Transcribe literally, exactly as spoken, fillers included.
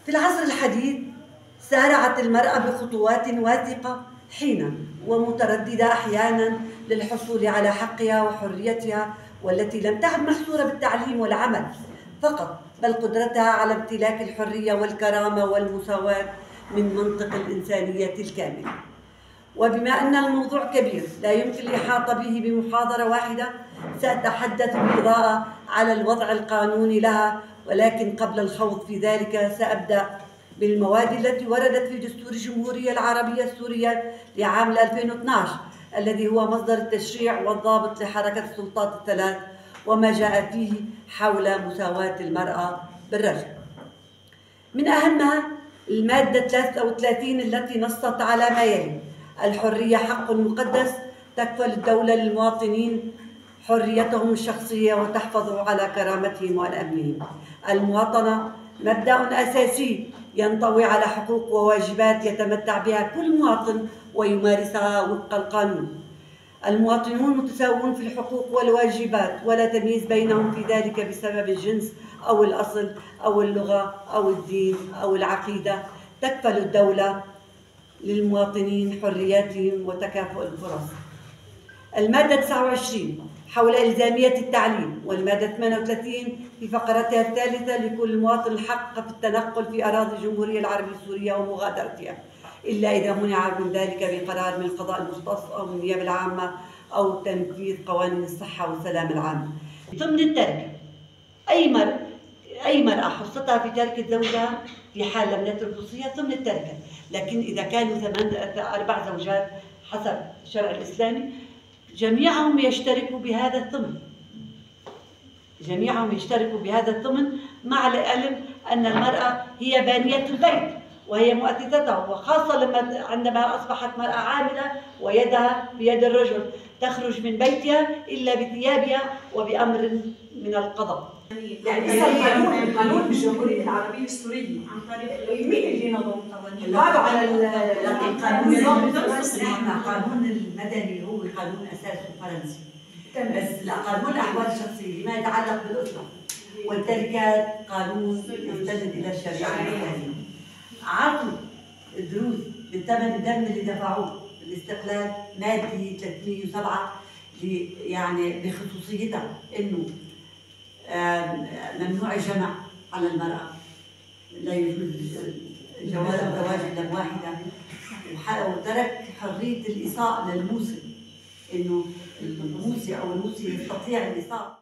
في العصر الحديث سارعت المرأة بخطوات واثقة حينا ومترددة أحيانا للحصول على حقها وحريتها، والتي لم تعد محصورة بالتعليم والعمل فقط، بل قدرتها على امتلاك الحرية والكرامة والمساواة من منطق الإنسانية الكاملة. وبما أن الموضوع كبير لا يمكن الإحاطة به بمحاضرة واحدة، سأتحدث بإضاءة على الوضع القانوني لها، ولكن قبل الخوض في ذلك سأبدأ بالمواد التي وردت في دستور الجمهورية العربية السورية لعام ألفين واثني عشر الذي هو مصدر التشريع والضابط لحركة السلطات الثلاث، وما جاء فيه حول مساواة المرأة بالرجل. من أهمها المادة ثلاثة وثلاثين التي نصت على ما يلي: الحرية حق مقدس تكفل الدولة للمواطنين حريتهم الشخصية وتحفظ على كرامتهم وأمنهم. المواطنة مبدأ أساسي ينطوي على حقوق وواجبات يتمتع بها كل مواطن ويمارسها وفق القانون. المواطنون متساوون في الحقوق والواجبات ولا تمييز بينهم في ذلك بسبب الجنس أو الأصل أو اللغة أو الدين أو العقيدة. تكفل الدولة للمواطنين حرياتهم وتكافؤ الفرص. المادة تسعة وعشرين حول إلزامية التعليم، والمادة ثمانية وثلاثين في فقرتها الثالثة لكل مواطن الحق في التنقل في أراضي الجمهورية العربية السورية ومغادرتها، إلا إذا منع من ذلك بقرار من القضاء المختص أو من النيابة العامة أو تنفيذ قوانين الصحة والسلامة العامة. ضمن التركة، أي مرأة أي مرأة حصتها في تركة زوجها في حال لم يترك وصية ضمن التركة، لكن إذا كانوا ثمان أربع زوجات حسب الشرع الإسلامي جميعهم يشتركوا بهذا الثمن. جميعهم يشتركوا بهذا الثمن، مع العلم أن المرأة هي بانية البيت وهي مؤسسته، وخاصة لما عندما أصبحت مرأة عاملة ويدها بيد الرجل تخرج من بيتها إلا بثيابها وبأمر من القضاء. يعني قانون قانون الجمهورية العربية السورية عن طريق مين اللي نظم قوانين؟ قالوا على القانون القانون المدني هو قانون أساسه فرنسي، بس قانون الأحوال الشخصية لما يتعلق بالأسرة والتركات قانون يستند إلى الشريعة الإسلامية. عطوا الدروس بالثمن الدم اللي دفعوه بالاستقلال مادي ثلاثمئة وسبعة يعني بخصوصيتها انه ممنوع الجمع على المرأة، لا يجوز جواز الزواج الا بواحدة، وترك حرية الإيصاء للموصي، انه الموصي او الموصي يستطيع الإيصاء.